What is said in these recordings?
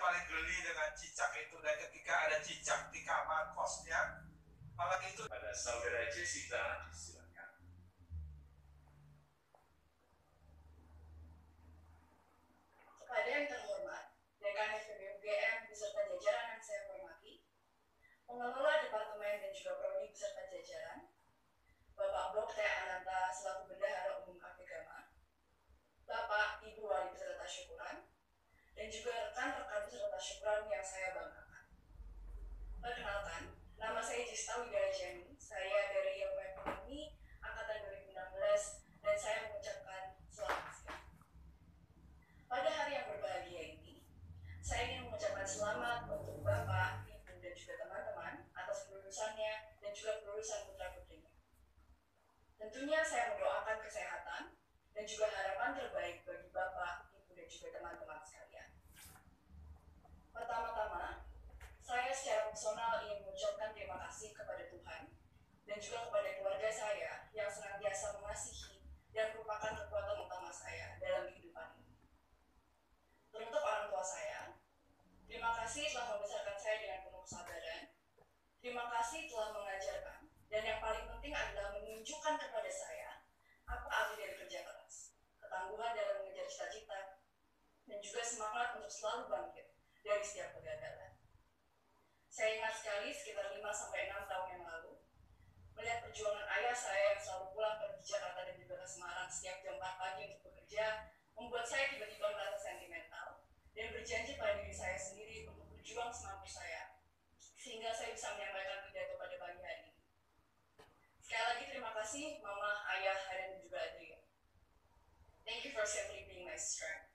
paling geli dengan cicak itu, dan ketika ada cicak di kamar kosnya, maka itu pada saudara Jessica disilakan. Kepada yang terhormat, Dekan Feb Ugm beserta jajaran yang saya hormati, pengelola departemen dan juga prodi beserta jajaran, Bapak Blok T. Ananta selaku Bendahara Umum Agama, Bapak Ibu Wali beserta syukuran, dan juga rekan-rekan beserta syukuran yang saya banggakan. Perkenalkan, nama saya Jista Widayajani, saya dari Ilmu Ekonomi Angkatan 2016, dan saya mengucapkan selamat siang. Pada hari yang berbahagia ini, saya ingin mengucapkan selamat untuk Bapak, Ibu, dan juga teman-teman atas kelulusannya dan juga kelulusan putra-putrinya. Tentunya saya mendoakan kesehatan dan juga harapan terbaik bagi Bapak, Ibu, dan juga teman-teman sekalian. Pertama-tama, saya secara personal ingin mengucapkan terima kasih kepada Tuhan dan juga kepada keluarga saya yang senantiasa mengasihi dan merupakan kekuatan utama saya dalam kehidupan ini. Teruntuk orang tua saya, terima kasih telah membesarkan saya dengan penuh kesabaran. Terima kasih telah mengajarkan, dan yang paling penting adalah menunjukkan kepada saya apa arti dari kerja keras, ketangguhan dalam mengejar cita-cita, dan juga semangat untuk selalu bangkit dari setiap kegagalan. Saya ingat sekali sekitar 5-6 tahun yang lalu, melihat perjuangan ayah saya yang selalu pulang pergi Jakarta dan juga ke Semarang setiap jam 4 pagi untuk bekerja, membuat saya tiba-tiba merasa sentimental dan berjanji pada diri saya sendiri untuk berjuang semampu saya, sehingga saya bisa menyampaikan pidato pada pagi hari ini. Sekali lagi terima kasih Mama, Ayah, dan juga Adria. Thank you for simply being my strength.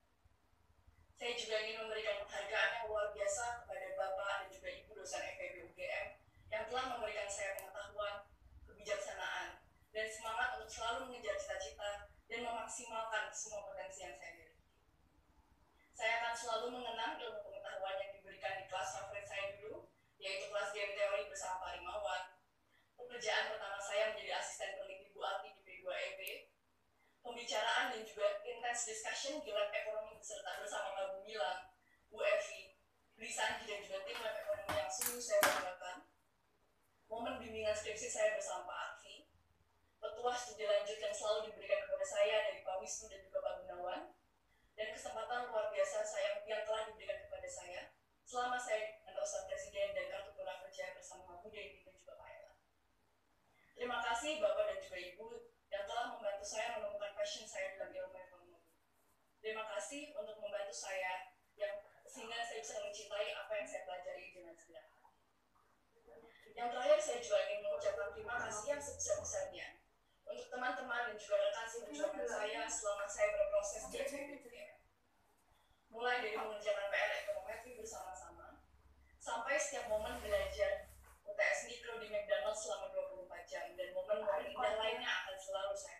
Saya juga ingin memberikan penghargaan yang luar biasa kepada Bapak dan juga Ibu dosen Feb Ugm yang telah memberikan saya pengetahuan, kebijaksanaan, dan semangat untuk selalu mengejar cita-cita dan memaksimalkan semua potensi yang saya miliki. Saya akan selalu mengenang ilmu pengetahuan yang diberikan di kelas favorit saya dulu, yaitu kelas game teori bersama Pak Rimawan. Pekerjaan pertama saya menjadi asisten peneliti Bu Ati di P2EB, pembicaraan dan juga intense discussion di lab ekonomi bersama Pak Gumilang, Bu Evi, Brisanji, dan juga tim lab ekonomi yang sungguh saya banggakan. Momen bimbingan skripsi saya bersama Pak Arfi, petua studi lanjut yang selalu diberikan kepada saya dari Pak Wisnu dan juga Pak Gunawan, dan kesempatan luar biasa yang telah diberikan kepada saya selama saya dengan Ustadz Presiden dan kartu prakerja bersama Bu Dewi dan juga Pak Ella. Terima kasih Bapak dan juga Ibu yang telah membantu saya menemukan passion saya dalam ilmu ekonomi. Terima kasih untuk membantu saya sehingga saya bisa mencintai apa yang saya pelajari dengan segenap hati. Yang terakhir, saya juga ingin mengucapkan terima kasih yang sebesar-besarnya untuk teman-teman dan juga rekan seperjuangan saya selama saya berproses di FEB. Mulai dari mengerjakan PR ekonometri bersama-sama, sampai setiap momen belajar UTS Mikro di McDonald's selama 24 jam, dan momen-momen indah lainnya akan selalu saya.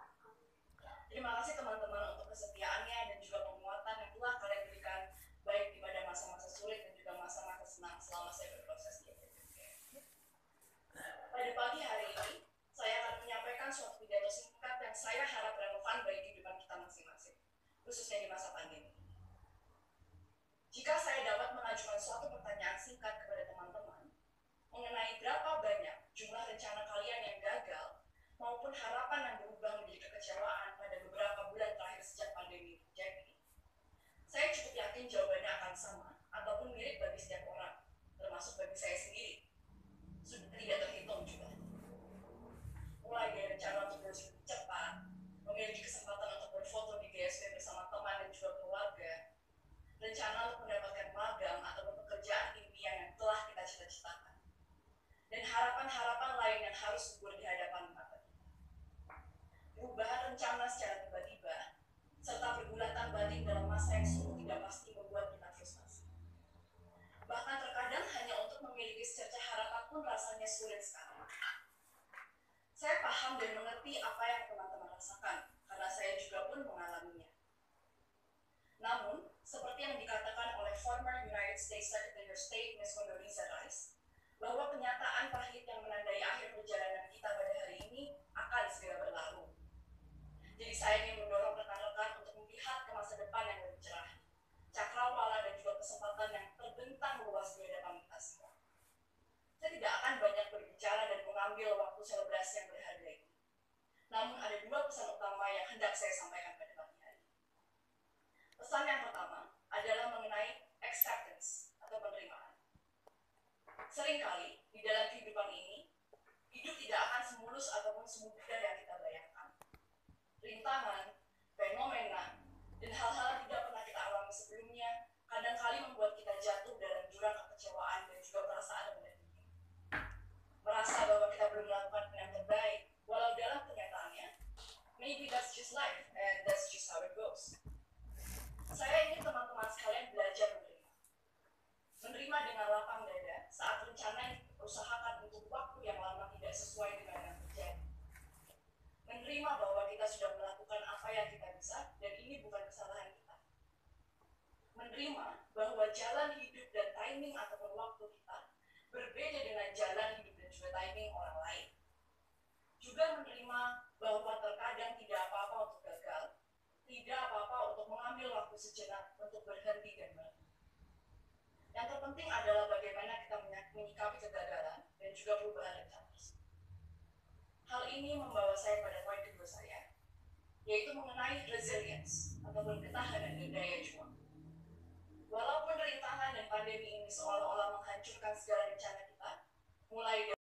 Terima kasih teman-teman untuk kesetiaannya dan juga penguatan yang telah kalian berikan, baik di pada masa-masa sulit dan juga masa-masa senang selama saya berproses di FEB. Pada pagi hari ini, saya akan menyampaikan suatu pidato singkat yang saya harap relevan bagi kehidupan kita masing-masing, khususnya di masa pandemi. Jika saya dapat mengajukan suatu pertanyaan singkat kepada teman-teman mengenai berapa banyak jumlah rencana kalian yang gagal maupun harapan yang berubah menjadi kekecewaan pada beberapa bulan terakhir sejak pandemi terjadi, saya cukup yakin jawabannya akan sama ataupun mirip bagi setiap orang, termasuk bagi saya sendiri. Sudah tidak terhitung juga. Mulai dari rencana untuk belajar cepat, memiliki kesempatan untuk berfoto di GSP bersama teman dan juga keluarga, rencana untuk mendapatkan magang atau pekerjaan impian yang telah kita cita-citakan, dan harapan-harapan lain yang harus gugur di hadapan mata kita. Perubahan rencana secara tiba-tiba, serta pergulatan batin dalam masa yang sungguh tidak pasti membuat kita frustasi. Bahkan terkadang hanya untuk memiliki secercah harapan pun rasanya sulit sekali. Saya paham dan mengerti apa yang teman-teman rasakan, karena saya juga pun mengalaminya. Namun, seperti yang dikatakan oleh former United States Secretary of State Ms. Condoleezza Rice, bahwa kenyataan pahit yang menandai akhir perjalanan kita pada hari ini akan segera berlalu. Jadi saya ingin mendorong rekan-rekan untuk melihat ke masa depan yang lebih cerah, cakrawala dan juga kesempatan waktu selebrasi yang berharga ini. Namun ada dua pesan utama yang hendak saya sampaikan pada pagi hari. Pesan yang pertama adalah mengenai acceptance atau penerimaan. Seringkali di dalam kehidupan ini, hidup tidak akan semulus ataupun semudah yang kita bayangkan. Rintangan, fenomena, dan hal-hal yang tidak pernah kita alami sebelumnya kadangkali membuat kita jatuh dalam jurang kekecewaan dan juga perasaan rendah diri. Merasa bahwa kita belum melakukan yang terbaik, walau dalam kenyataannya, maybe that's just life and that's just how it goes. Saya ingin teman-teman sekalian belajar menerima. Menerima dengan lapang dada saat rencana yang diusahakan untuk waktu yang lama tidak sesuai dengan yang terjadi. Menerima bahwa kita sudah melakukan apa yang kita bisa dan ini bukan kesalahan kita. Menerima bahwa jalan hidup dan timing ataupun waktu kita berbeda dengan jalan hidup dan juga timing orang lain. Juga menerima bahwa terkadang tidak apa-apa untuk gagal, tidak apa-apa untuk mengambil waktu sejenak untuk berhenti dan merenung. Yang terpenting adalah bagaimana kita menyikapi kegagalan dan juga perubahan rencana. Hal ini membawa saya pada poin kedua saya, yaitu mengenai resilience ataupun ketahanan dan daya juang. Walaupun rintangan dan pandemi ini seolah-olah menghancurkan segala rencana kita, mulai dari